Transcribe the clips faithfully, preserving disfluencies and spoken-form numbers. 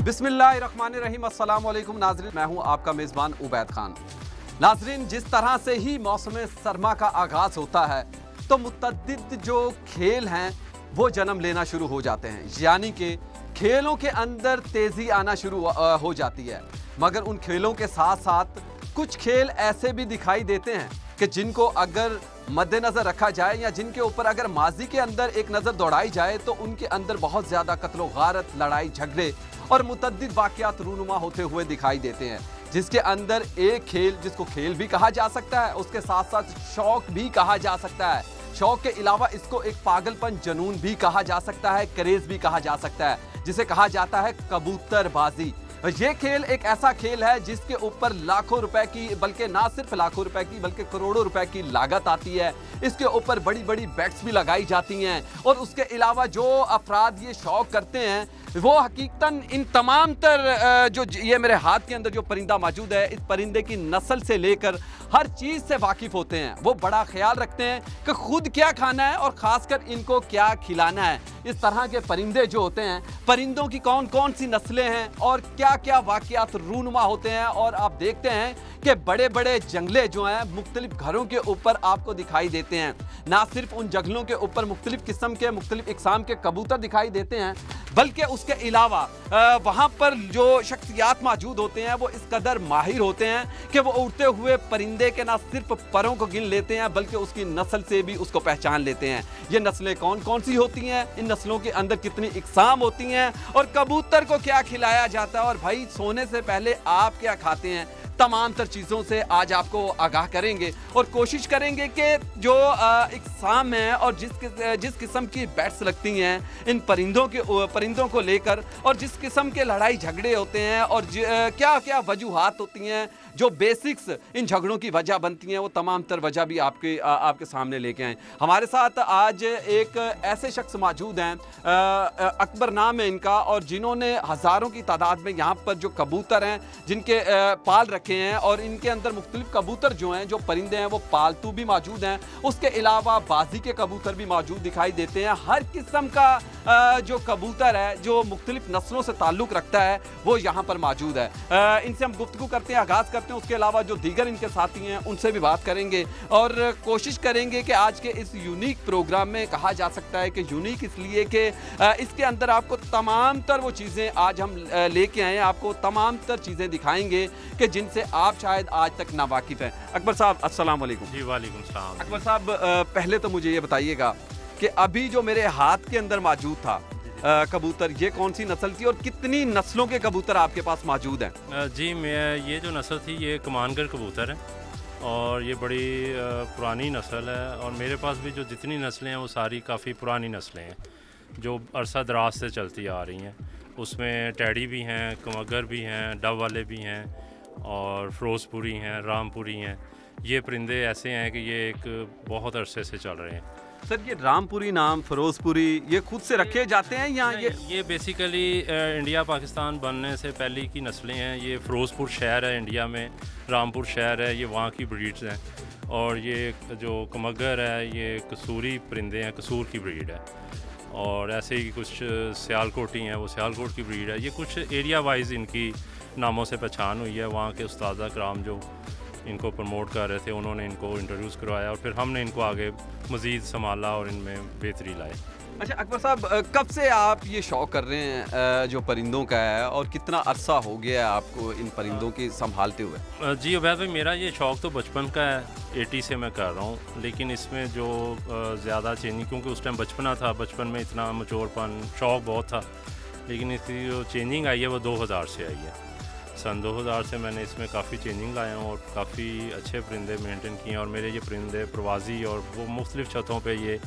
बिस्मिल्लाहिर्रहमानिर्रहीम, अस्सलाम वालेकुम नाज़रीन, मैं हूं आपका मेज़बान उबैद खान। नाज़रीन, जिस तरह से ही मौसम सरमा का आगाज़ होता है तो मुतअद्दिद जो खेल हैं वो जन्म लेना शुरू हो जाते हैं, यानी कि खेलों के अंदर तेज़ी आना शुरू हो जाती है। मगर उन खेलों के साथ साथ कुछ खेल ऐसे भी दिखाई देते हैं कि जिनको अगर मद्देनज़र रखा जाए या जिनके ऊपर अगर माजी के अंदर एक नज़र दौड़ाई जाए तो उनके अंदर बहुत ज़्यादा कत्ल गारत, लड़ाई झगड़े और मुतअद्दिद वाक़यात रूनुमा होते हुए दिखाई देते हैं। जिसके अंदर एक खेल जिसको खेल भी कहा जा सकता है, उसके साथ साथ शौक भी कहा जा सकता है। शौक के अलावा इसको एक पागलपन, जुनून भी कहा जा सकता है, क्रेज़ भी कहा जा सकता है, जिसे कहा जाता है कबूतरबाजी। ये खेल एक ऐसा खेल है जिसके ऊपर लाखों रुपए की, बल्कि ना सिर्फ लाखों रुपए की बल्कि करोड़ों रुपए की लागत आती है। इसके ऊपर बड़ी बड़ी बेट्स भी लगाई जाती हैं और उसके अलावा जो अफराद ये शौक करते हैं वो हकीकतन इन तमाम तर जो ये मेरे हाथ के अंदर जो परिंदा मौजूद है, इस परिंदे की नस्ल से लेकर हर चीज़ से वाकिफ़ होते हैं। वो बड़ा ख्याल रखते हैं कि खुद क्या खाना है और ख़ासकर इनको क्या खिलाना है। इस तरह के परिंदे जो होते हैं, परिंदों की कौन कौन सी नस्लें हैं और क्या क्या वाक़यात रूनुमा होते हैं, और आप देखते हैं कि बड़े बड़े जंगले जो हैं मुख्तलिफ घरों के ऊपर आपको दिखाई देते हैं। ना सिर्फ उन जंगलों के ऊपर मुख्तलिफ किस्म के, मुख्तलिफ इक़साम के कबूतर दिखाई देते हैं, बल्कि उसके अलावा वहाँ पर जो शख्सियात मौजूद होते हैं वो इस कदर माहिर होते हैं कि वो उड़ते हुए परिंदे के ना सिर्फ परों को गिन लेते हैं बल्कि उसकी नस्ल से भी उसको पहचान लेते हैं। ये नस्लें कौन कौन सी होती हैं, इन नस्लों के अंदर कितनी इक़साम होती हैं और कबूतर को क्या खिलाया जाता है, और भाई सोने से पहले आप क्या खाते हैं, तमाम तर चीज़ों से आज आपको आगाह करेंगे और कोशिश करेंगे कि जो इक़साम है और जिस जिस किस्म की बैट्स लगती हैं इन परिंदों के परिंदों को लेकर, और जिस किस्म के लड़ाई झगड़े होते हैं और क्या क्या वजूहात होती हैं, जो बेसिक्स इन झगड़ों की वजह बनती हैं, वो तमाम तर वजह भी आपके आ, आपके सामने लेके आए। हमारे साथ आज एक ऐसे शख्स मौजूद हैं, अकबर नाम है इनका, और जिन्होंने हज़ारों की तादाद में यहाँ पर जो कबूतर हैं जिनके आ, पाल रखे हैं, और इनके अंदर मुख्तलिफ कबूतर जो हैं, जो परिंदे हैं, वो पालतू भी मौजूद हैं। उसके अलावा बाजी के कबूतर भी मौजूद दिखाई देते हैं। हर किस्म का आ, जो कबूतर है जो मुख्तलिफ नस्लों से ताल्लुक़ रखता है वो यहाँ पर मौजूद है। आ, इनसे हम गुफ्तगू करते हैं, आगाज़ करते हैं। उसके अलावा जो दीगर इनके साथी हैं उनसे भी बात करेंगे और कोशिश करेंगे कि आज के इस यूनिक प्रोग्राम में, कहा जा सकता है कि यूनिक इसलिए कि इसके अंदर आपको तमाम तर वो चीज़ें आज हम लेके आए हैं, आपको तमाम तर चीज़ें दिखाएंगे कि जिनसे आप शायद आज तक ना वाकिफ़ हैं। अकबर साहब अस्सलाम वालेकुम। जी वालेकुम सलाम। अकबर साहब, पहले तो मुझे ये बताइएगा कि अभी जो मेरे हाथ के अंदर मौजूद था आ, कबूतर, ये कौन सी नस्ल थी और कितनी नस्लों के कबूतर आपके पास मौजूद हैं? जी, मैं ये जो नस्ल थी ये कमानगर कबूतर है और ये बड़ी पुरानी नस्ल है, और मेरे पास भी जो जितनी नस्लें हैं वो सारी काफ़ी पुरानी नस्लें हैं जो अरसा दराज से चलती आ रही हैं। उसमें टैडी भी हैं, कमगर भी हैं, डब वाले भी हैं और फ़िरोज़पुरी हैं, रामपुरी हैं। ये परिंदे ऐसे हैं कि ये एक बहुत अरसे से चल रहे हैं। सर, ये रामपुरी नाम, फ़िरोज़पुरी, ये खुद से रखे जाते हैं या ये ये बेसिकली इंडिया पाकिस्तान बनने से पहले की नस्लें हैं। ये फ़िरोज़पुर शहर है इंडिया में, रामपुर शहर है, ये वहाँ की ब्रीड्स हैं। और ये जो कमगर है ये कसूरी परिंदे हैं, कसूर की ब्रीड है। और ऐसे ही कुछ सियालकोटी हैं, वो सियालकोट की ब्रीड है। ये कुछ एरिया वाइज इनकी नामों से पहचान हुई है। वहाँ के उस्ताद कराम जो इनको प्रमोट कर रहे थे उन्होंने इनको इंट्रोड्यूस करवाया और फिर हमने इनको आगे मज़ीद संभाला और इनमें बेहतरी लाए। अच्छा अकबर साहब, कब से आप ये शौक़ कर रहे हैं जो परिंदों का है, और कितना अरसा हो गया है आपको इन परिंदों की संभालते हुए? जी उबैद भाई, मेरा ये शौक़ तो बचपन का है, एटी से मैं कर रहा हूँ, लेकिन इसमें जो ज़्यादा चेंजिंग, क्योंकि उस टाइम बचपना था, बचपन में इतना मचोरपन, शौक़ बहुत था, लेकिन इसकी जो चेंजिंग आई है वो दो हज़ार से आई है। सन दो हज़ार से मैंने इसमें काफ़ी चेंजिंग लाया हूँ और काफ़ी अच्छे परिंदे मेंटेन किए हैं। और मेरे ये परिंदे प्रवासी, और वो मुख्तलिफ़ छतों पे ये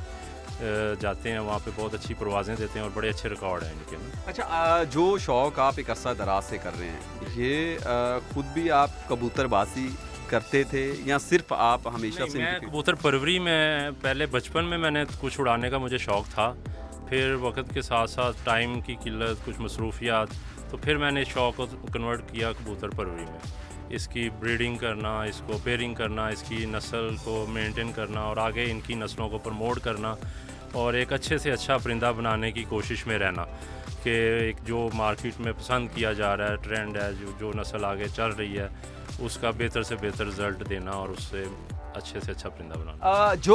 जाते हैं, वहाँ पे बहुत अच्छी परवाज़ें देते हैं और बड़े अच्छे रिकॉर्ड हैं इनके में। अच्छा, जो शौक़ आप एक अरसा दराज से कर रहे हैं, ये ख़ुद भी आप कबूतरबाजी करते थे या सिर्फ आप हमेशा से? मैं कबूतर परवरी में पहले बचपन में मैंने कुछ उड़ाने का मुझे शौक़ था, फिर वक्त के साथ साथ टाइम की किल्लत, कुछ मसरूफियात, तो फिर मैंने शौक़ को कन्वर्ट किया कबूतर परवरी में। इसकी ब्रीडिंग करना, इसको पेयरिंग करना, इसकी नस्ल को मेंटेन करना और आगे इनकी नस्लों को प्रमोट करना, और एक अच्छे से अच्छा परिंदा बनाने की कोशिश में रहना कि एक जो मार्केट में पसंद किया जा रहा है, ट्रेंड है, जो जो नस्ल आगे चल रही है, उसका बेहतर से बेहतर रिज़ल्ट देना और उससे अच्छे से अच्छा परिंदा बनाना। अ, जो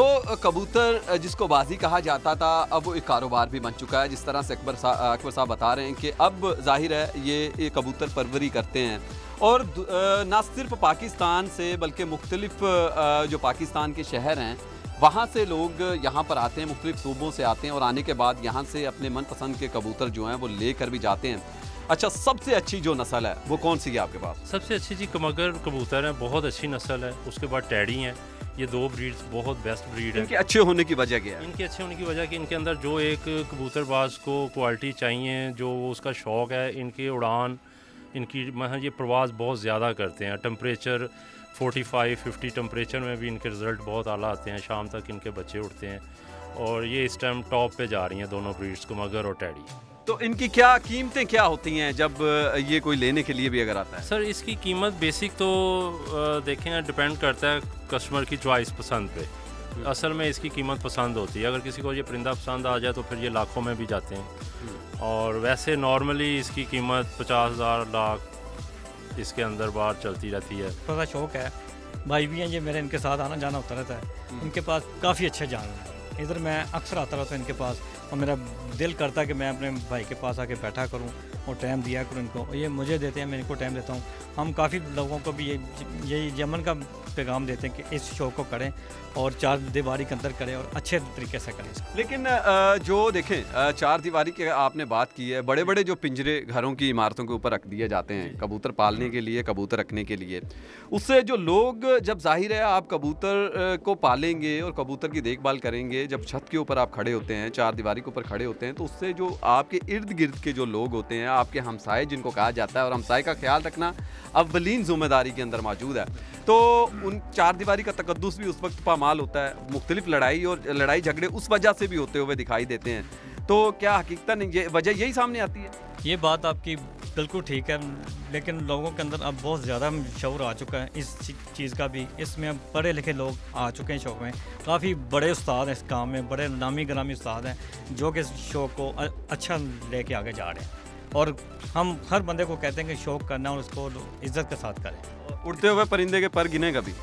कबूतर जिसको बाजी कहा जाता था, अब वो एक कारोबार भी बन चुका है। जिस तरह से अकबर सा, अकबर साहब बता रहे हैं कि अब जाहिर है ये, ये कबूतर परवरी करते हैं और ना सिर्फ पाकिस्तान से बल्कि मुख्तलिफ जो पाकिस्तान के शहर हैं वहाँ से लोग यहाँ पर आते हैं, मुख्तलिफ सूबों से आते हैं और आने के बाद यहाँ से अपने मनपसंद के कबूतर जो हैं वो ले कर भी जाते हैं। अच्छा, सबसे अच्छी जो नस्ल है वो कौन सी है आपके पास? सबसे अच्छी जी कमगर कबूतर है, बहुत अच्छी नस्ल है। उसके बाद टैडी हैं, ये दो ब्रीड्स बहुत बेस्ट ब्रीड है। इनके अच्छे होने की वजह क्या है? इनके अच्छे होने की वजह कि इनके अंदर जो एक कबूतरबाज को क्वालिटी चाहिए, जो उसका शौक़ है, इनकी उड़ान, इनकी मतलब ये प्रवास बहुत ज़्यादा करते हैं। टेम्परेचर पैंतालीस पचास टेम्परेचर में भी इनके रिज़ल्ट बहुत आला आते हैं। शाम तक इनके बच्चे उठते हैं और ये इस टाइम टॉप पे जा रही हैं दोनों ब्रीड्स, कमगर और टैडी। तो इनकी क्या कीमतें क्या होती हैं जब ये कोई लेने के लिए भी अगर आता है? सर इसकी कीमत बेसिक तो देखें डिपेंड करता है कस्टमर की चॉइस, पसंद पे। असल में इसकी कीमत पसंद होती है। अगर किसी को ये परिंदा पसंद आ जाए तो फिर ये लाखों में भी जाते हैं और वैसे नॉर्मली इसकी कीमत पचास हज़ार लाख इसके अंदर बाहर चलती रहती है। थोड़ा शौक़ है, भाई भी हैं ये मेरे, इनके साथ आना जाना होता रहता है। इनके पास काफ़ी अच्छे जानवर हैं, इधर मैं अक्सर आता रहता हूँ इनके पास और मेरा दिल करता है कि मैं अपने भाई के पास आके बैठा करूँ और टाइम दिया करूँ इनको। ये मुझे देते हैं, मैं इनको टाइम देता हूँ। हम काफ़ी लोगों को भी ये यही यमन का पैगाम देते हैं कि इस शो को करें और चार दीवारी के अंदर करें और अच्छे तरीके से करें इसको। लेकिन जो देखें चार दीवारी की आपने बात की है, बड़े बड़े जो पिंजरे घरों की इमारतों के ऊपर रख दिए जाते हैं कबूतर पालने के लिए, कबूतर रखने के लिए, उससे जो लोग, जब जाहिर है आप कबूतर को पालेंगे और कबूतर की देखभाल करेंगे, जब छत के ऊपर आप खड़े होते हैं, चार दीवारी के ऊपर खड़े होते हैं, तो उससे जो आपके इर्द गिर्द के जो लोग होते हैं, आपके हमसाए जिनको कहा जाता है, और हमसाए का ख्याल रखना अव्वलीन जिम्मेदारी के अंदर मौजूद है, तो उन चार दीवारी का तकद्दुस भी उस वक्त पामाल होता है। मुख्तलिफ लड़ाई और लड़ाई झगड़े उस वजह से भी होते हुए दिखाई देते हैं। तो क्या हकीकतन ये वजह यही सामने आती है? ये बात आपकी बिल्कुल ठीक है, लेकिन लोगों के अंदर अब बहुत ज़्यादा शऊर आ चुका है इस चीज़ का भी। इसमें अब पढ़े लिखे लोग आ चुके हैं शौक़ में, काफ़ी बड़े उस्ताद हैं इस काम में, बड़े नामी ग्रामी उस्ताद हैं जो कि इस शौक़ को अच्छा लेके आगे जा रहे हैं। और हम हर बंदे को कहते हैं कि शौक़ करना और उसको इज्जत के साथ करें। उड़ते हुए परिंदे के पर गिने कभी?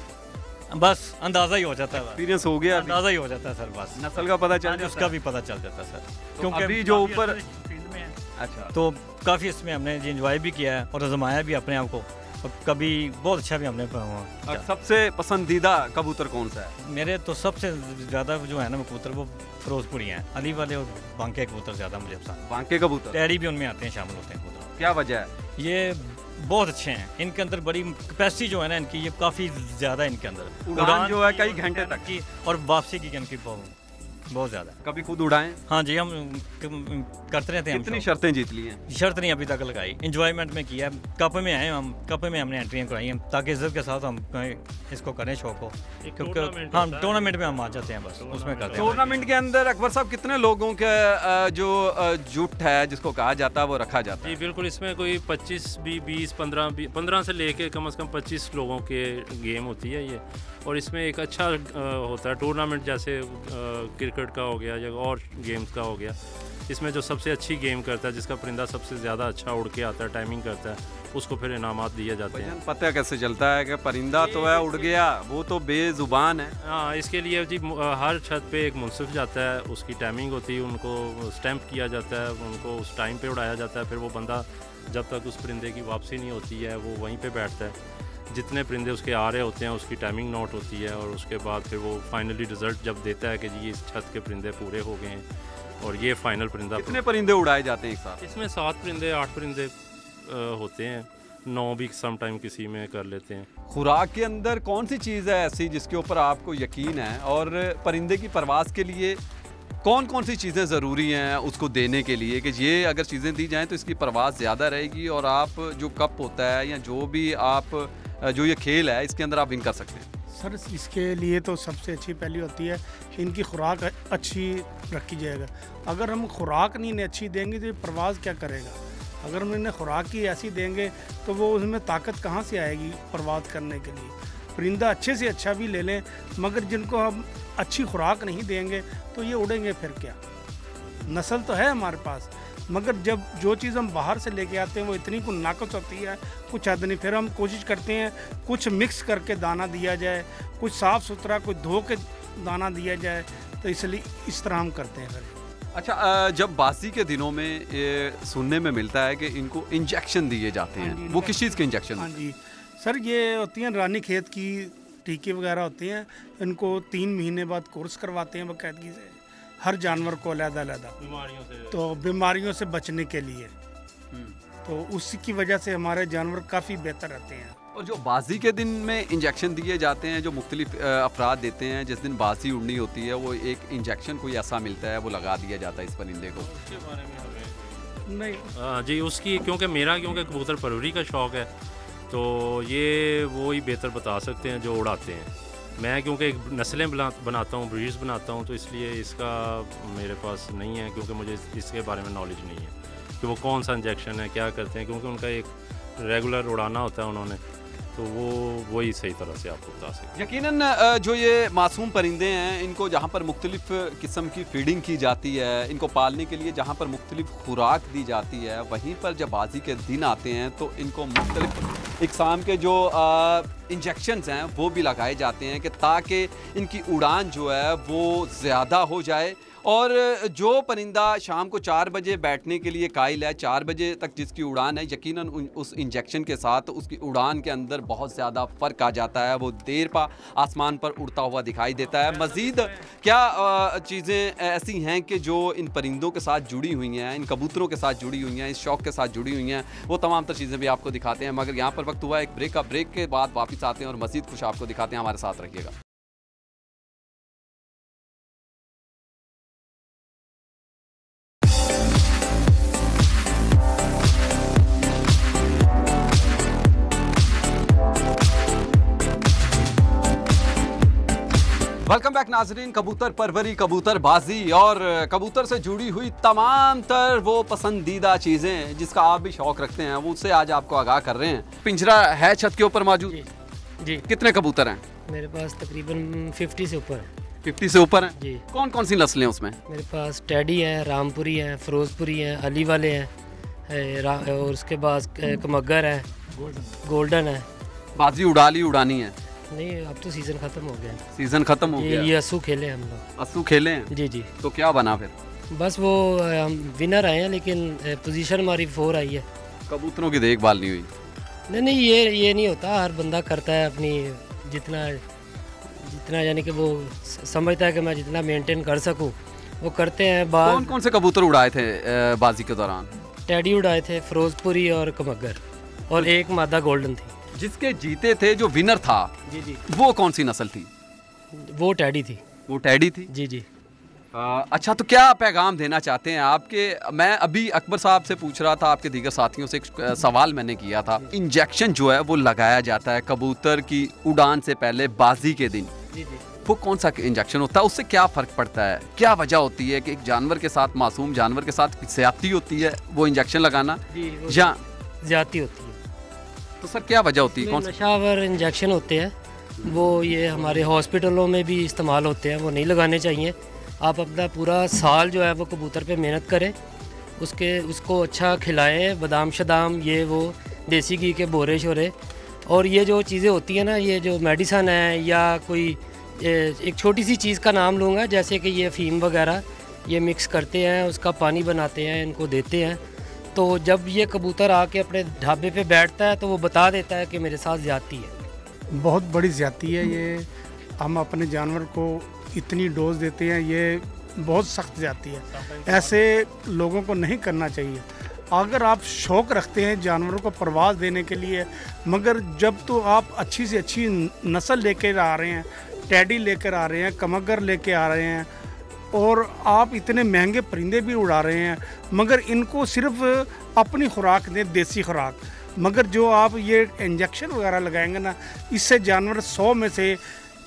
बस अंदाज़ा ही हो जाता है, एक्सपीरियंस हो गया, अंदाज़ा ही हो जाता है सर। बस नस्ल का पता चल जाता है, उसका भी पता चल जाता है सर, क्योंकि अभी जो ऊपर फील्ड में है। अच्छा, तो काफ़ी इसमें हमने इंजॉय भी किया है और आजमाया भी अपने आप को, और कभी बहुत अच्छा भी हमने। और सबसे पसंदीदा कबूतर कौन सा है? मेरे तो सबसे ज़्यादा जो है ना कबूतर वो फिरोजपुरी हैं, अली वाले और बांके कबूतर ज़्यादा मुझे पसंद। बांके कबूतर, टैडी भी उनमें आते हैं, शामिल होते हैं कबूतर। क्या वजह है? ये बहुत अच्छे हैं, इनके अंदर बड़ी कैपेसिटी जो है ना इनकी, ये काफ़ी ज़्यादा इनके अंदर उड़ान जो है कई घंटे तक की, और वापसी की इनकी बहुत बहुत ज़्यादा। कभी खुद उड़ाएं? हाँ जी, हम करते रहते हैं। कितनी शर्तें जीत ली हैं? शर्त नहीं अभी तक लगाई, इंजॉयमेंट में किया। कप में आए हम, कप में हमने एंट्रियाँ कराई हैं ताकि इज्जत के साथ हम इसको करें शो को, क्योंकि हाँ टूर्नामेंट में हम आ जाते हैं, बस उसमें करते हैं। टूर्नामेंट के अंदर अकबर साहब कितने लोगों का जो जुट है जिसको कहा जाता है वो रखा जाता है? जी बिल्कुल, इसमें कोई पच्चीस भी बीस पंद्रह पंद्रह से लेके कम से कम पच्चीस लोगों के गेम होती है ये। और इसमें एक अच्छा होता है टूर्नामेंट, जैसे क्रिकेट का हो गया या और गेम्स का हो गया। इसमें जो सबसे अच्छी गेम करता है, जिसका परिंदा सबसे ज़्यादा अच्छा उड़ के आता है, टाइमिंग करता है, उसको फिर इनामात दिए जाते हैं। पता कैसे चलता है कि परिंदा तो है उड़ गया, वो तो बेजुबान है? हाँ, इसके लिए जी हर छत पे एक मुंसिफ जाता है, उसकी टाइमिंग होती है, उनको स्टैंप किया जाता है, उनको उस टाइम पे उड़ाया जाता है। फिर वो बंदा जब तक उस परिंदे की वापसी नहीं होती है वो वहीं पे बैठता है। जितने परिंदे उसके आ रहे होते हैं उसकी टाइमिंग नोट होती है और उसके बाद फिर वो फाइनली रिजल्ट जब देता है कि जी इस छत के परिंदे पूरे हो गए हैं और ये फाइनल परिंदा। कितने परिंदे उड़ाए जाते हैं एक साथ? इसमें सात परिंदे आठ परिंदे होते हैं, नौ भी सम टाइम किसी में कर लेते हैं। खुराक के अंदर कौन सी चीज़ है ऐसी जिसके ऊपर आपको यकीन है, और परिंदे की परवास के लिए कौन कौन सी चीज़ें ज़रूरी हैं उसको देने के लिए कि ये अगर चीज़ें दी जाएं तो इसकी परवास ज़्यादा रहेगी और आप जो कप होता है या जो भी आप जो ये खेल है इसके अंदर आप विन कर सकते हैं? सर इसके लिए तो सबसे अच्छी पहली होती है कि इनकी खुराक अच्छी रखी जाएगा। अगर हम खुराक नहीं इन्हें अच्छी देंगे तो ये परवाज़ क्या करेगा? अगर हम इन्हें खुराक ही ऐसी देंगे तो वो उसमें ताकत कहाँ से आएगी परवाज़ करने के लिए? परिंदा अच्छे से अच्छा भी ले लें, मगर जिनको हम अच्छी खुराक नहीं देंगे तो ये उड़ेंगे फिर क्या। नस्ल तो है हमारे पास, मगर जब जो चीज़ हम बाहर से लेके आते हैं वो इतनी कुछ नाकस होती है, कुछ हद नहीं। फिर हम कोशिश करते हैं कुछ मिक्स करके दाना दिया जाए, कुछ साफ़ सुथरा, कुछ धो के दाना दिया जाए, तो इसलिए इस तरह हम करते हैं फिर। अच्छा, अ, जब बासी के दिनों में ये सुनने में मिलता है कि इनको इंजेक्शन दिए जाते हाँ हैं, जी, वो किस चीज़ के इंजेक्शन? हाँ जी सर, ये होती हैं रानी खेत की टीके वगैरह होते हैं, इनको तीन महीने बाद कोर्स करवाते हैं बाकायदगी से हर जानवर को अलग-अलग बीमारियों से, तो बीमारियों से बचने के लिए। तो उसी की वजह से हमारे जानवर काफ़ी बेहतर रहते हैं। और जो बाजी के दिन में इंजेक्शन दिए जाते हैं, जो मुख्तलिफ अ, अफराद देते हैं, जिस दिन बाजी उड़नी होती है, वो एक इंजेक्शन कोई ऐसा मिलता है, वो लगा दिया जाता है इस परिंदे को। उसके बारे में हमें नहीं, हाँ जी, उसकी क्योंकि मेरा क्योंकि कबूतर परवरी का शौक़ है, तो ये वो ही बेहतर बता सकते हैं जो उड़ाते हैं। मैं क्योंकि नस्लें बना बनाता हूँ, ब्रीड्स बनाता हूँ, तो इसलिए इसका मेरे पास नहीं है, क्योंकि मुझे इसके बारे में नॉलेज नहीं है कि वो कौन सा इंजेक्शन है, क्या करते हैं, क्योंकि उनका एक रेगुलर उड़ाना होता है उन्होंने, तो वो वही सही तरह से आपको बता सकते हैं। यकीनन अ, जो ये मासूम परिंदे हैं, इनको जहाँ पर मुख्तलिफ किस्म की फीडिंग की जाती है, इनको पालने के लिए जहाँ पर मुख्तलिफ खुराक दी जाती है, वहीं पर जब बाजी के दिन आते हैं तो इनको मुख्तलिफ इकसाम के जो इंजेक्शंस हैं वो भी लगाए जाते हैं कि ताकि इनकी उड़ान जो है वो ज़्यादा हो जाए। और जो परिंदा शाम को चार बजे बैठने के लिए कायल है, चार बजे तक जिसकी उड़ान है, यकीनन उस इंजेक्शन के साथ उसकी उड़ान के अंदर बहुत ज़्यादा फ़र्क आ जाता है, वो देर पा आसमान पर उड़ता हुआ दिखाई देता है। मज़ीद क्या चीज़ें ऐसी हैं कि जो इन परिंदों के साथ जुड़ी हुई हैं, इन कबूतरों के साथ जुड़ी हुई हैं, इस शौक़ के साथ जुड़ी हुई हैं, वो तमाम तर चीज़ें भी आपको दिखाते हैं। मगर यहाँ पर वक्त हुआ एक ब्रेक का, ब्रेक के बाद वापस आते हैं और मज़ीद कुछ आपको दिखाते हैं। हमारे साथ रखिएगा। वेलकम बैक नाजरीन। कबूतर परवरी, कबूतर बाजी और कबूतर से जुड़ी हुई तमाम तर वो पसंदीदा चीज़ें जिसका आप भी शौक़ रखते हैं, वो उससे आज आपको आगाह कर रहे हैं। पिंजरा है छत के ऊपर मौजूद जी, जी। कितने कबूतर हैं? मेरे पास तकरीबन फिफ्टी से ऊपर है। फिफ्टी से ऊपर हैं। जी। कौन कौन सी नस्लें उसमें? मेरे पास टैडी है, रामपुरी है, फिरोजपुरी है, अली वाले हैं, ए, रा- और उसके बाद ए, कमगर है, गोल्डन है। बाजी उड़ा ली, उड़ानी है, नहीं, अब तो सीज़न ख़त्म हो गया है। सीजन खत्म हो ये गया। ये असू खेले हम लोग। अस्सू खेले हैं, जी जी। तो क्या बना फिर? बस वो ए, हम विनर आए हैं, लेकिन ए, पोजीशन हमारी फोर आई है। कबूतरों की देखभाल नहीं हुई। नहीं नहीं, ये ये नहीं होता, हर बंदा करता है अपनी जितना जितना यानी कि वो स- समझता है कि मैं जितना मेंटेन कर सकूं वो करते हैं। कौन बाद कौन से कबूतर उड़ाए थे अ, बाजी के दौरान? टैडी उड़ाए थे, फिरोजपुरी और कमगर, और एक मादा गोल्डन थी। जिसके जीते थे, जो विनर था, जी जी। वो कौन सी नस्ल थी? वो टैडी थी। वो टैडी थी। जी जी। आ, अच्छा, तो क्या पैगाम देना चाहते हैं आपके? मैं अभी अकबर साहब से पूछ रहा था, आपके दीगर साथियों से एक अ, सवाल मैंने किया था। इंजेक्शन जो है वो लगाया जाता है कबूतर की उड़ान से पहले बाजी के दिन, जी जी। वो कौन सा इंजेक्शन होता है? उससे क्या फ़र्क पड़ता है? क्या वजह होती है कि एक जानवर के साथ, मासूम जानवर के साथ ज्यादती होती है वो इंजेक्शन लगाना, जी, वो या ज्यादती होती है। तो सर क्या वजह होती है? कौन सा? नशावर इंजेक्शन होते हैं, वो ये हमारे हॉस्पिटलों में भी इस्तेमाल होते हैं, वो नहीं लगाने चाहिए। आप अपना पूरा साल जो है वो कबूतर पे मेहनत करें, उसके उसको अच्छा खिलाएं, बादाम शदाम, ये वो देसी घी के बोरे शोरे, और ये जो चीज़ें होती हैं ना, ये जो मेडिसन है या कोई ए, एक छोटी सी चीज़ का नाम लूँगा, जैसे कि ये फ़ीम वगैरह, ये मिक्स करते हैं, उसका पानी बनाते हैं, इनको देते हैं। तो जब ये कबूतर आके अपने ढाबे पे बैठता है तो वो बता देता है कि मेरे साथ ज़्यादती है। बहुत बड़ी ज़्यादती है ये। हम अपने जानवर को इतनी डोज देते हैं, ये बहुत सख्त ज़्यादती है। ऐसे लोगों को नहीं करना चाहिए। अगर आप शौक़ रखते हैं जानवरों को परवाज़ देने के लिए, मगर जब तो आप अच्छी से अच्छी नस्ल लेकर आ रहे हैं, टैडी लेकर आ रहे हैं, कमगर लेकर आ रहे हैं, और आप इतने महंगे परिंदे भी उड़ा रहे हैं, मगर इनको सिर्फ अपनी खुराक दें, देसी खुराक। मगर जो आप ये इंजेक्शन वगैरह लगाएंगे ना, इससे जानवर सौ में से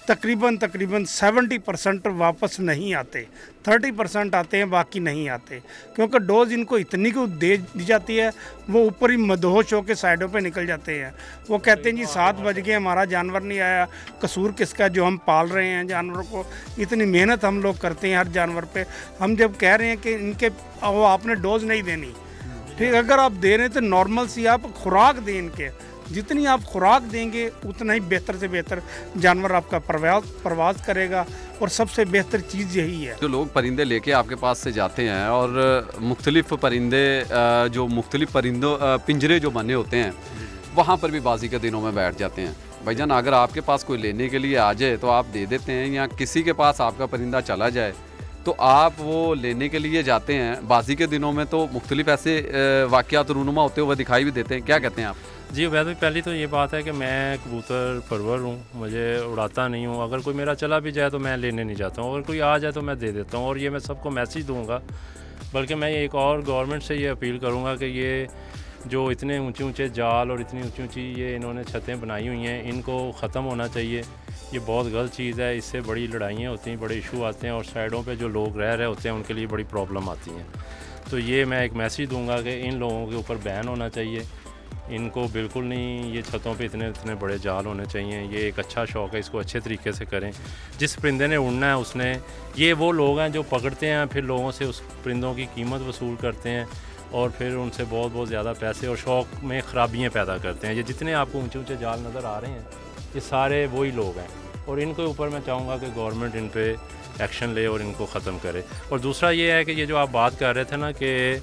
तकरीबन तकरीबन सेवेंटी परसेंट वापस नहीं आते, थर्टी परसेंट आते हैं, बाकी नहीं आते, क्योंकि डोज इनको इतनी को दे दी जाती है वो ऊपर ही मदहोश होकर साइडों पे निकल जाते हैं। वो कहते हैं जी सात बज गए हमारा जानवर नहीं आया, कसूर किसका, जो हम पाल रहे हैं जानवरों को, इतनी मेहनत हम लोग करते हैं हर जानवर पे। हम जब कह रहे हैं कि इनके वो आपने डोज नहीं देनी, ठीक, अगर आप दे रहे हैं तो नॉर्मल सी आप खुराक दें इनके, जितनी आप खुराक देंगे उतना ही बेहतर से बेहतर जानवर आपका परवाज परवाज करेगा। और सबसे बेहतर चीज़ यही है। जो लोग परिंदे लेके आपके पास से जाते हैं और मुख्तलिफ परिंदे जो मुख्तलिफ परिंदों पिंजरे जो बने होते हैं वहाँ पर भी बाजी के दिनों में बैठ जाते हैं। भाईजान अगर आपके पास कोई लेने के लिए आ जाए तो आप दे देते हैं, या किसी के पास आपका परिंदा चला जाए तो आप वो लेने के लिए जाते हैं? बाजी के दिनों में तो मुख्तलिफ ऐसे वाक़यात रूनुमा होते हुए दिखाई भी देते हैं, क्या कहते हैं आप? जी उबैद भाई, पहली तो ये बात है कि मैं कबूतर परवर हूँ, मुझे उड़ाता नहीं हूँ। अगर कोई मेरा चला भी जाए तो मैं लेने नहीं जाता हूँ, अगर कोई आ जाए तो मैं दे देता हूँ। और ये मैं सबको मैसेज दूँगा, बल्कि मैं एक और गवर्नमेंट से ये अपील करूँगा कि ये जो इतने ऊंचे ऊंचे जाल और इतनी ऊंची ऊंची ये इन्होंने छतें बनाई हुई हैं, इनको ख़त्म होना चाहिए। ये बहुत गलत चीज़ है, इससे बड़ी लड़ाइयाँ होती हैं, बड़े इशू आते हैं, और साइडों पे जो लोग रह रहे होते हैं उनके लिए बड़ी प्रॉब्लम आती हैं। तो ये मैं एक मैसेज दूंगा कि इन लोगों के ऊपर बैन होना चाहिए, इनको बिल्कुल नहीं ये छतों पे इतने इतने बड़े जाल होने चाहिए। ये एक अच्छा शौक़ है, इसको अच्छे तरीके से करें। जिस परिंदे ने उड़ना है उसने, ये वो लोग हैं जो पकड़ते हैं फिर लोगों से उस परिंदों की कीमत वसूल करते हैं और फिर उनसे बहुत बहुत ज़्यादा पैसे और शौक़ में ख़राबियाँ पैदा करते हैं। ये जितने आपको ऊंचे ऊंचे जाल नज़र आ रहे हैं ये सारे वही लोग हैं, और इनके ऊपर मैं चाहूँगा कि गवर्नमेंट इन पे एक्शन ले और इनको ख़त्म करे। और दूसरा ये है कि ये जो आप बात कर रहे थे ना कि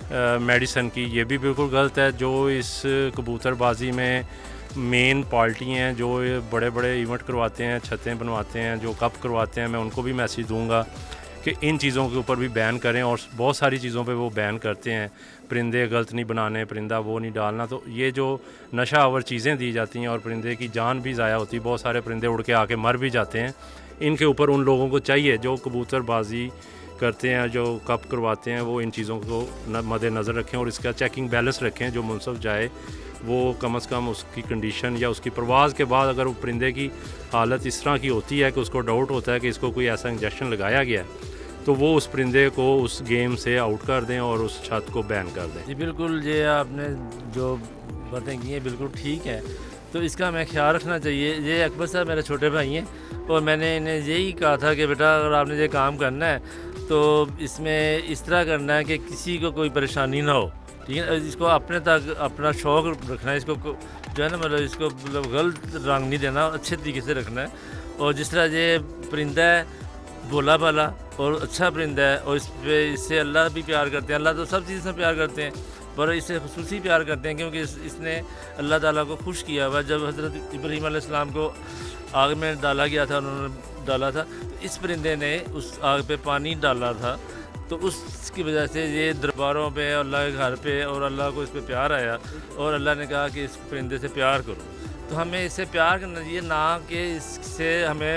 मेडिसन की, ये भी बिल्कुल गलत है। जो इस कबूतरबाजी में मेन पार्टी हैं, जो बड़े बड़े इवेंट करवाते हैं, छतें बनवाते हैं, जो कप करवाते हैं, मैं उनको भी मैसेज दूंगा कि इन चीज़ों के ऊपर भी बैन करें। और बहुत सारी चीज़ों पे वो बैन करते हैं, परिंदे गलत नहीं बनाने, परिंदा वो नहीं डालना। तो ये जो नशा आवर चीज़ें दी जाती हैं और परिंदे की जान भी ज़ाया होती है, बहुत सारे परिंदे उड़ के आके मर भी जाते हैं। इनके ऊपर उन लोगों को चाहिए जो कबूतरबाजी करते हैं, जो कप करवाते हैं, वो इन चीज़ों को मद्देनज़र रखें और इसका चेकिंग बैलेंस रखें। जो मुनसफ जाए वो कम अज़ कम उसकी कंडीशन या उसकी परवाज़ के बाद अगर वो परिंदे की हालत इस तरह की होती है कि उसको डाउट होता है कि इसको कोई ऐसा इंजेक्शन लगाया गया है, तो वो उस परिंदे को उस गेम से आउट कर दें और उस छत को बैन कर दें। जी बिल्कुल, ये आपने जो बातें की हैं बिल्कुल ठीक है। तो इसका हमें ख्याल रखना चाहिए। ये अकबर साहब मेरे छोटे भाई हैं और मैंने इन्हें यही कहा था कि बेटा अगर आपने ये काम करना है तो इसमें इस तरह करना है कि किसी को कोई परेशानी ना हो, ठीक है। इसको अपने तक अपना शौक़ रखना है, इसको जो है ना मतलब इसको मतलब गलत रंग नहीं देना, अच्छे तरीके से रखना है। और जिस तरह ये परिंदा है भोला भाला और अच्छा परिंदा है, और इस पे इससे अल्लाह भी प्यार करते हैं। अल्लाह तो सब चीज़ से प्यार करते हैं, पर इससे खुसूसी प्यार करते हैं क्योंकि इस, इसने अल्लाह ताला को खुश किया हुआ। जब हज़रत इब्राहीम अलैहिस्सलाम को आग में डाला गया था, उन्होंने डाला था, तो इस परिंदे ने उस आग पे पानी डाला था, तो उसकी वजह से ये दरबारों पे अल्लाह के घर पे और अल्लाह को इस पे प्यार आया और अल्लाह ने कहा कि इस परिंदे से प्यार करो। तो हमें इससे प्यार करना चाहिए, ना कि इससे हमें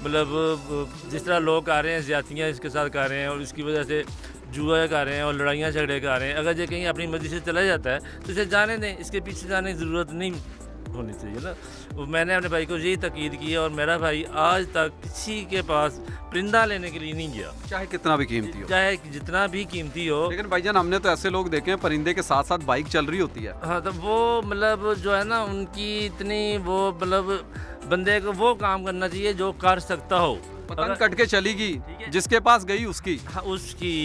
मतलब जिस तरह लोग कर रहे हैं ज़्यादतियाँ इसके साथ कर रहे हैं और इसकी वजह से जुआ कर रहे हैं और लड़ाइयाँ झगड़े कर रहे हैं। अगर ये कहीं अपनी मर्ज़ी से चला जाता है तो इसे जाने दें, इसके पीछे जाने की ज़रूरत नहीं होनी चाहिए ना। मैंने अपने भाई को यही ताकीद की है और मेरा भाई आज तक किसी के पास परिंदा लेने के लिए नहीं गया, चाहे कितना भी कीमती हो, चाहे जितना भी कीमती हो। लेकिन भाईजान हमने तो ऐसे लोग देखे हैं परिंदे के साथ साथ बाइक चल रही होती है। हाँ, तो वो मतलब जो है ना उनकी इतनी वो मतलब बंदे को वो काम करना चाहिए जो कर सकता हो। पतंग कट के चलेगी, जिसके पास गई उसकी। हाँ, उसकी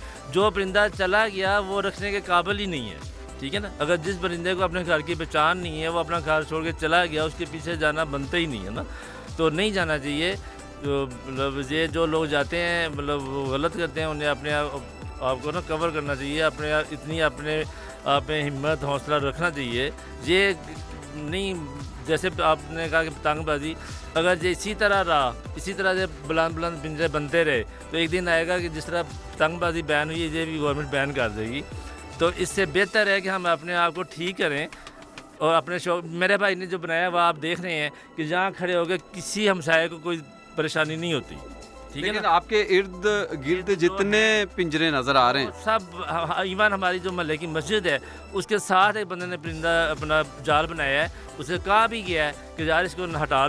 जो परिंदा चला गया वो रखने के काबिल ही नहीं है, ठीक है ना। अगर जिस परिंदे को अपने घर की पहचान नहीं है वो अपना घर छोड़ के चला गया, उसके पीछे जाना बनता ही नहीं है ना, तो नहीं जाना चाहिए। तो मतलब ये जो लोग जाते हैं मतलब वो गलत करते हैं, उन्हें अपने आपको ना कवर करना चाहिए, अपने इतनी अपने आप में हिम्मत हौसला रखना चाहिए। ये नहीं जैसे आपने कहा कि पतंगबाजी, अगर ये इसी तरह रहा, इसी तरह से बुलंद बुलंद पिंजरे बनते रहे तो एक दिन आएगा कि जिस तरह पतंगबाजी बैन हुई है ये भी गवर्नमेंट बैन कर देगी। तो इससे बेहतर है कि हम अपने आप को ठीक करें और अपने शौक। मेरे भाई ने जो बनाया वो आप देख रहे हैं कि जहाँ खड़े हो गए किसी हमसाये को कोई परेशानी नहीं होती, ठीक है ना। आपके इर्द गिर्द जितने पिंजरे नज़र आ रहे हैं सब, इवन हमारी जो महल्ले की मस्जिद है उसके साथ एक बंदे ने परिंदा अपना जाल बनाया है, उसे कहा भी गया है कि यार इसको हटा लो,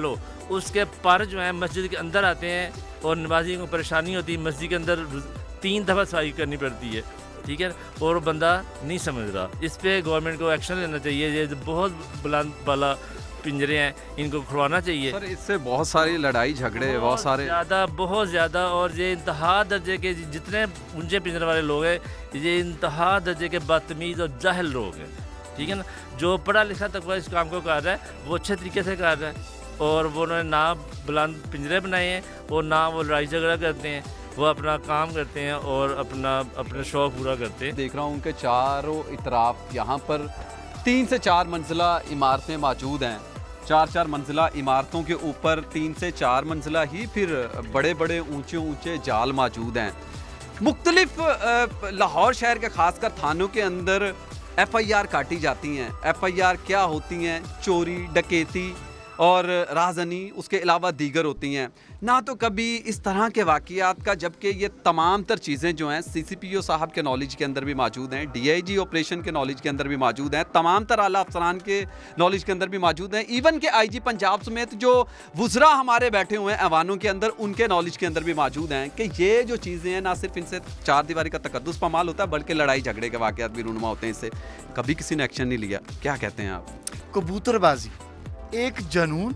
उसके पर जो है मस्जिद के अंदर आते हैं और नमाजियों को परेशानी होती है, मस्जिद के अंदर तीन दफ़ा सफाई करनी पड़ती है, ठीक है, और वो बंदा नहीं समझ रहा। इस पर गवर्नमेंट को एक्शन लेना चाहिए। ये बहुत बुलंद वाला पिंजरे हैं, इनको खुलवाना चाहिए। सर इससे बहुत सारी लड़ाई झगड़े बहुत सारे ज़्यादा बहुत ज़्यादा, और ये इंतहा दर्जे के जितने ऊंचे पिंजरे वाले लोग हैं, ये इंतहा दर्जे के बदतमीज़ और जाहिल लोग हैं, ठीक है ना। जो पढ़ा लिखा तक इस काम को कर रहा है वो अच्छे तरीके से कर रहा है, और वो उन्होंने ना बुलंद पिंजरे बनाए हैं और ना वो लड़ाई झगड़ा करते हैं, वो अपना काम करते हैं और अपना अपना शौक़ पूरा करते हैं। देख रहा हूँ उनके चारों इतराफ यहाँ पर तीन से चार मंजिला इमारतें मौजूद हैं। चार चार मंजिला इमारतों के ऊपर तीन से चार मंजिला ही फिर बड़े बड़े ऊंचे ऊंचे जाल मौजूद हैं। मुख्तलिफ लाहौर शहर के खासकर थानों के अंदर एफ आई आर काटी जाती हैं। एफ आई आर क्या होती हैं? चोरी, डकैती और राजनी, उसके अलावा दीगर होती हैं। ना तो कभी इस तरह के वाक़ियात का, जबकि ये तमाम तर चीज़ें जो हैं सी सी पी ओ साहब के नॉलेज के अंदर भी मौजूद हैं, डी आई जी ऑपरेशन के नॉलेज के अंदर भी मौजूद हैं, तमाम तर आला अफसरान के नॉलेज के अंदर भी मौजूद हैं, इवन के आई जी पंजाब समेत जो वुज़रा हमारे बैठे हुए हैं ऐवानों के अंदर, उनके नॉलेज के अंदर भी मौजूद हैं कि ये जो चीज़ें हैं ना सिर्फ इनसे चार दीवारी का तकद्दुस पामाल होता है, बल्कि लड़ाई झगड़े के वाक़ियात भी रूनुमा होते हैं इससे। कभी किसी ने एक्शन नहीं लिया। क्या कहते हैं आप? कबूतरबाजी एक जुनून,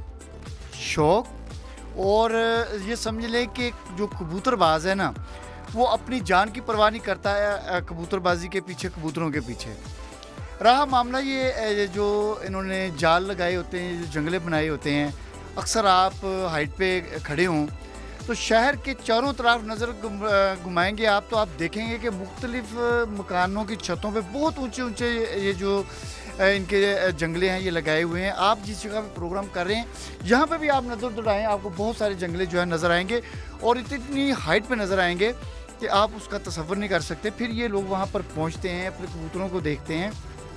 शौक़, और ये समझ लें कि जो कबूतरबाज है ना वो अपनी जान की परवाह नहीं करता है कबूतरबाजी के पीछे, कबूतरों के पीछे। रहा मामला ये जो इन्होंने जाल लगाए होते हैं, जो जंगले बनाए होते हैं, अक्सर आप हाइट पे खड़े हों तो शहर के चारों तरफ नज़र घुमाएंगे आप तो आप देखेंगे कि मुख्तलिफ मकानों की छतों पे बहुत ऊंचे ऊंचे ये जो इनके जंगले हैं ये लगाए हुए हैं। आप जिस जगह पे प्रोग्राम कर रहे हैं यहाँ पे भी आप नज़र दौड़ाएं, आपको बहुत सारे जंगले जो है नज़र आएंगे और इतनी हाइट पे नज़र आएंगे कि आप उसका तसव्वुर नहीं कर सकते। फिर ये लोग वहाँ पर पहुँचते हैं, अपने कबूतरों को देखते हैं,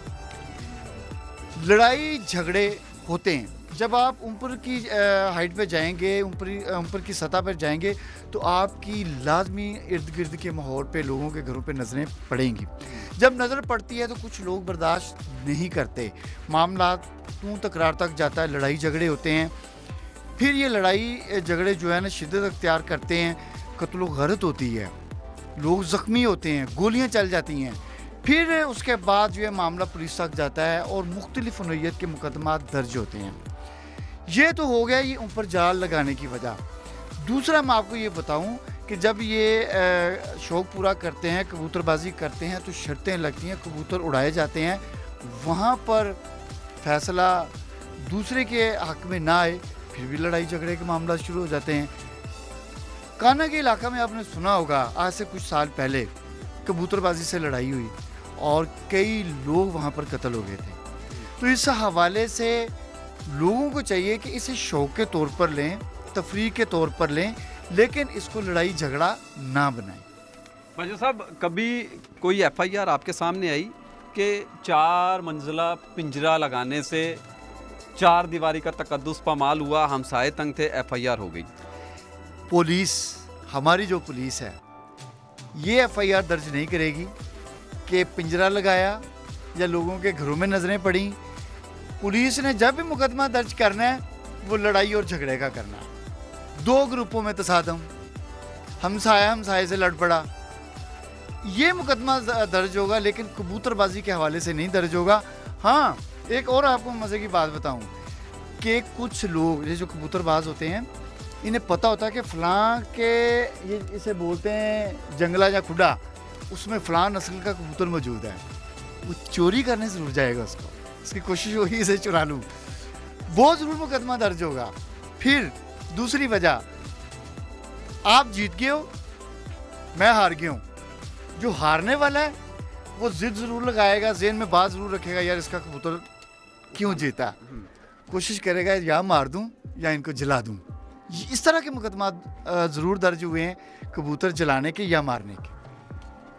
लड़ाई झगड़े होते हैं। जब आप ऊपर की हाइट पे जाएंगे, ऊपर ऊपर की सतह पर जाएंगे तो आपकी लाजमी इर्द गिर्द के माहौल पे लोगों के घरों पे नज़रें पड़ेंगी। जब नज़र पड़ती है तो कुछ लोग बर्दाश्त नहीं करते, मामला तू तकरार तक जाता है, लड़ाई झगड़े होते हैं। फिर ये लड़ाई झगड़े जो है ना शिद्दत अख्तियार करते हैं, कत्ल गरत होती है, लोग ज़ख्मी होते हैं, गोलियाँ चल जाती हैं। फिर उसके बाद जो है मामला पुलिस तक जाता है और मुख्तलिफ नौइयत के मुकदमात दर्ज होते हैं। ये तो हो गया ये ऊपर जाल लगाने की वजह। दूसरा मैं आपको ये बताऊं कि जब ये शौक़ पूरा करते हैं, कबूतरबाजी करते हैं तो शर्तें लगती हैं, कबूतर उड़ाए जाते हैं, वहाँ पर फैसला दूसरे के हक़ में ना आए फिर भी लड़ाई झगड़े के मामला शुरू हो जाते हैं। काना के इलाका में आपने सुना होगा आज से कुछ साल पहले कबूतरबाजी से लड़ाई हुई और कई लोग वहाँ पर कत्ल हो गए थे। तो इस हवाले से लोगों को चाहिए कि इसे शौक़ के तौर पर लें, तफरीह के तौर पर लें, लेकिन इसको लड़ाई झगड़ा ना बनाएं। माजूद साहब, कभी कोई एफ आई आर आपके सामने आई कि चार मंजिला पिंजरा लगाने से चार दीवारी का तकद्दुस पामाल हुआ, हमसाए तंग थे, एफ आई आर हो गई? पुलिस, हमारी जो पुलिस है ये एफ आई आर दर्ज नहीं करेगी कि पिंजरा लगाया या लोगों के घरों में नज़रें पड़ी। पुलिस ने जब भी मुकदमा दर्ज करना है वो लड़ाई और झगड़े का करना है। दो ग्रुपों में तसादम, हमसाया हमसाए से लड़ पड़ा, ये मुकदमा दर्ज होगा, लेकिन कबूतरबाजी के हवाले से नहीं दर्ज होगा। हाँ, एक और आपको मज़े की बात बताऊं कि कुछ लोग ये जो कबूतरबाज होते हैं इन्हें पता होता है कि फ़लाँ के ये इसे बोलते हैं जंगला या खुडा, उसमें फ़लाँ नस्ल का कबूतर मौजूद है, वो चोरी करने ज़रूर जाएगा, उसको उसकी कोशिश होगी इसे चुरा लूँ, वो ज़रूर मुकदमा दर्ज होगा। फिर दूसरी वजह, आप जीत गए हो, मैं हार गया हूँ, जो हारने वाला है वो जिद ज़रूर लगाएगा, ज़हन में बात ज़रूर रखेगा, यार इसका कबूतर क्यों जीता, कोशिश करेगा या मार दूँ या इनको जला दूँ। इस तरह के मुकदमा ज़रूर दर्ज हुए हैं कबूतर जलाने के या मारने के।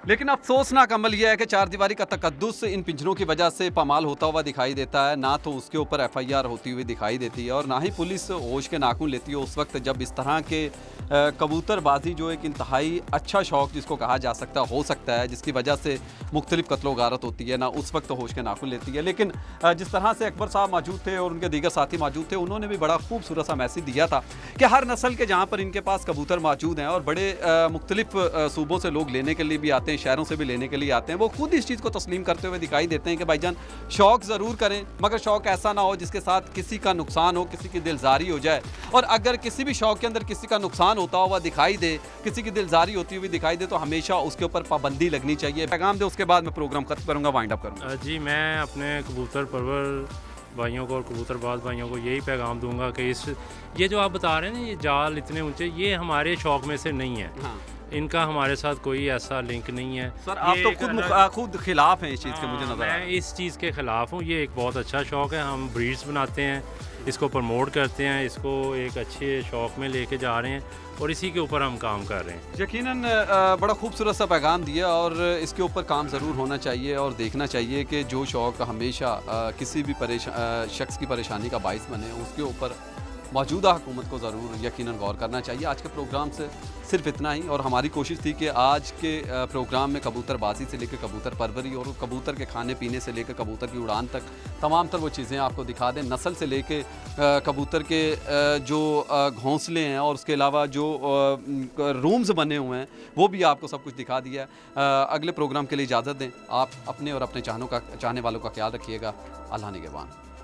लेकिन अफसोसनाक अमल यह है कि चार दीवारी का तकद्दुस इन पिंजरों की वजह से पामाल होता हुआ दिखाई देता है। ना तो उसके ऊपर एफ आई आर होती हुई दिखाई देती है और ना ही पुलिस होश के नाखून लेती है उस वक्त जब इस तरह के कबूतरबाजी जो एक इंतहाई अच्छा शौक़ जिसको कहा जा सकता हो सकता है, जिसकी वजह से मुख्तलिफ कत्लो गारत होती है, ना उस वक्त होश के नाखून लेती है। लेकिन जिस तरह से अकबर साहब मौजूद थे और उनके दीगर साथी मौजूद थे, उन्होंने भी बड़ा खूबसूरत सा मैसेज दिया था कि हर नस्ल के जहाँ पर इनके पास कबूतर मौजूद हैं और बड़े मुख्तलिफ सूबों से लोग लेने के लिए भी आते हैं, शहरों से भी लेने के लिए आते हैं, वो खुद इस चीज़ को तस्लीम करते हुए दिखाई देते हैं कि भाईजान शौक़ ज़रूर करें मगर शौक़ ऐसा ना हो जिसके साथ किसी का नुकसान हो, किसी की दिलजारी हो जाए। और अगर किसी भी शौक़ के अंदर किसी का नुकसान होता हुआ दिखाई दे, किसी की दिलजारी होती हुई दिखाई दे, तो हमेशा उसके ऊपर पाबंदी लगनी चाहिए। पैगाम दे, उसके बाद मैं प्रोग्राम खत्म करूँगा, वाइंड अप करूँगा। जी, मैं अपने कबूतर परवर भाइयों को और कबूतरबाज भाइयों को यही पैगाम दूंगा कि इस ये जो आप बता रहे हैं ना, ये जाल इतने ऊंचे, ये हमारे शौक़ में से नहीं है। हाँ। इनका हमारे साथ कोई ऐसा लिंक नहीं है। सर आप तो खुद खुद खिलाफ हैं इस चीज़ के, मुझे नजर मैं इस चीज़ के ख़िलाफ़ हूँ। ये एक बहुत अच्छा शौक़ है, हम ब्रीड्स बनाते हैं, इसको प्रमोट करते हैं, इसको एक अच्छे शौक़ में लेके जा रहे हैं और इसी के ऊपर हम काम कर रहे हैं। यकीनन बड़ा खूबसूरत सा पैगाम दिया और इसके ऊपर काम ज़रूर होना चाहिए और देखना चाहिए कि जो शौक़ हमेशा किसी भी परेशान शख्स की परेशानी का बाइस बने, उसके ऊपर मौजूदा हुकूमत को ज़रूर यकीनन गौर करना चाहिए। आज के प्रोग्राम से सिर्फ इतना ही और हमारी कोशिश थी कि आज के प्रोग्राम में कबूतरबाजी से लेकर कबूतर परवरी और कबूतर के खाने पीने से लेकर कबूतर की उड़ान तक तमाम तर वो चीज़ें आपको दिखा दें। नस्ल से लेकर कबूतर के जो घोंसले हैं और उसके अलावा जो रूम्स बने हुए हैं वो भी आपको सब कुछ दिखा दिया है। अगले प्रोग्राम के लिए इजाज़त दें। आप अपने और अपने चाहनों का चाहने वालों का ख्याल रखिएगा। अल्लाह निगहबान।